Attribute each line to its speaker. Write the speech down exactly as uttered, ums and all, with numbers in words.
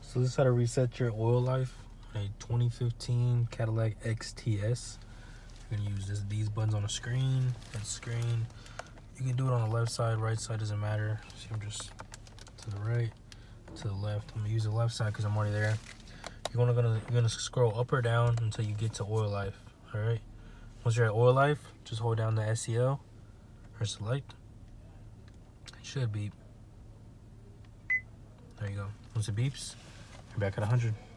Speaker 1: So this is how to reset your oil life on a twenty fifteen Cadillac X T S. You're gonna use this, these buttons on the screen, and screen. You can do it on the left side, right side, doesn't matter. See, I'm just to the right, to the left. I'm gonna use the left side because I'm already there. You're gonna, gonna you're gonna scroll up or down until you get to oil life. All right. Once you're at oil life, just hold down the S E L or select. It should beep. There you go. Once it beeps, you're back at one hundred.